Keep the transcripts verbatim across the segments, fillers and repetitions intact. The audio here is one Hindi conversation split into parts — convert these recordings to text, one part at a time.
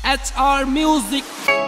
H R Music.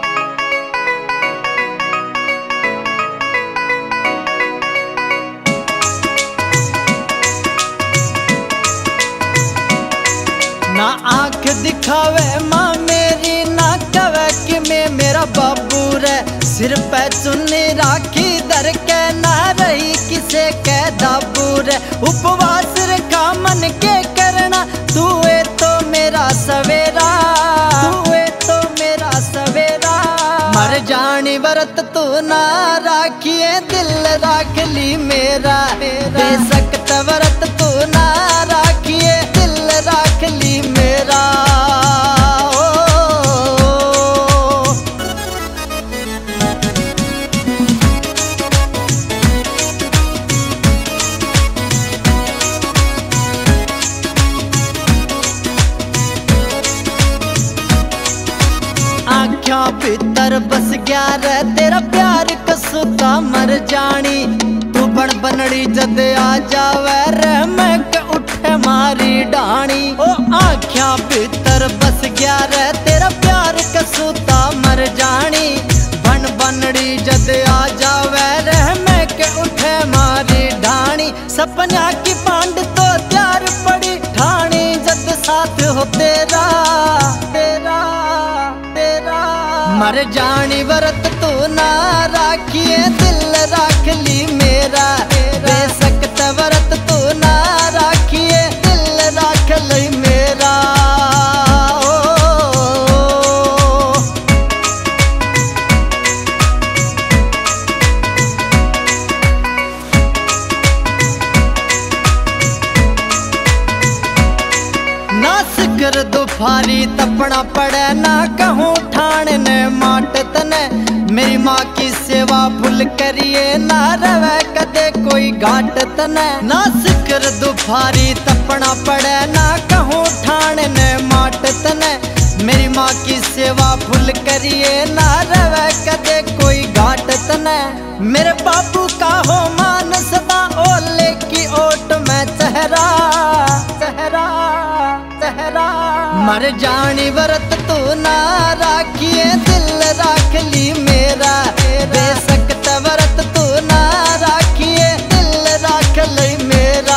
ना आँख दिखावे माँ मेरी, ना कवे कि मैं मेरा बाबू रे। सिर पे चुन्नी राखी दर के, ना रही किसे के दाबू रे। उपवास रखा मन के करना, तू है तो मेरा सवेरा, तू है तो मेरा सवेरा। मर जानी व्रत तू ना राखिए, दिल राख ली मेरा। बेसक्त व्रत तू ना राखिए, दिल राख ली मेरा। आँखों भीतर बस गया रे तेरा प्यार कसुता मर जानी। तू बन बनड़ी जद आ जावे रे, मैं के उठे मारी डाणी। ओ आँखों भीतर बस गया रे तेरा प्यार कसुता मर जानी। बन बनड़ी जद आ जावे रे, मैं के उठे मारी डाणी। सपना की पांड तो त्यार पड़ी ठाणी, जद साथ हो तेरा तेरा तेरा। मर जानी व्रत तू ना राखिए, दिल राख ली मेरा। बेसक्त व्रत तू ना राखिए, दिल राख ली मेरा। कर दुफारी तपना पड़े, ना कहूँ ठाण ने माट तने। मेरी माँ की सेवा भूल करिए, ना रवे कदे कोई घाट तने। ना सिकर दुफारी तपना पड़े, ना कहूँ ठाण ने माट तने। मेरी माँ की सेवा भूल करिए, ना रवे कदे कोई घाट तने। मेरे बाबू का हो मान सदा, ओले की ओट में चेहरा चेहरा चेहरा। मर जानी व्रत तू ना राखिए, दिल राख ली मेरा। बेसक्त व्रत तू ना राखिए, दिल राख ली मेरा।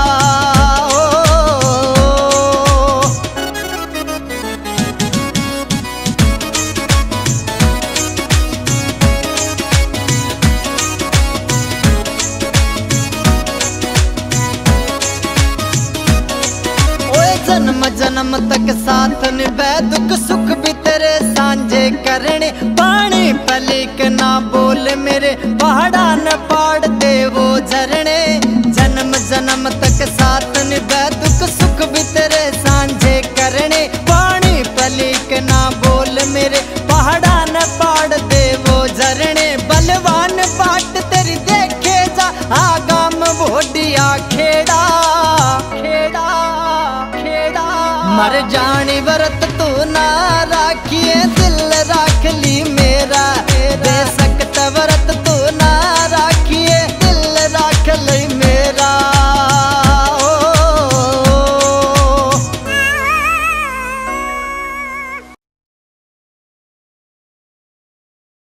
जन्म जन्म तक साथ निभे, दुख सुख भी तेरे सांझे करने। पानी पलिक ना बोल मेरे, पहाड़ा न पाड़ दे वो झरने। जन्म जन्म तक साथ निभे, दुख सुख भी तेरे सांझे करने। पानी पलिक ना बोल मेरे, पहाड़ा न पाड़ दे वो झरने। बलवान बाट तेरी देखे जा, आगाम भोडिया खेड़ा खेड़ा। मर जानी व्रत तू ना राख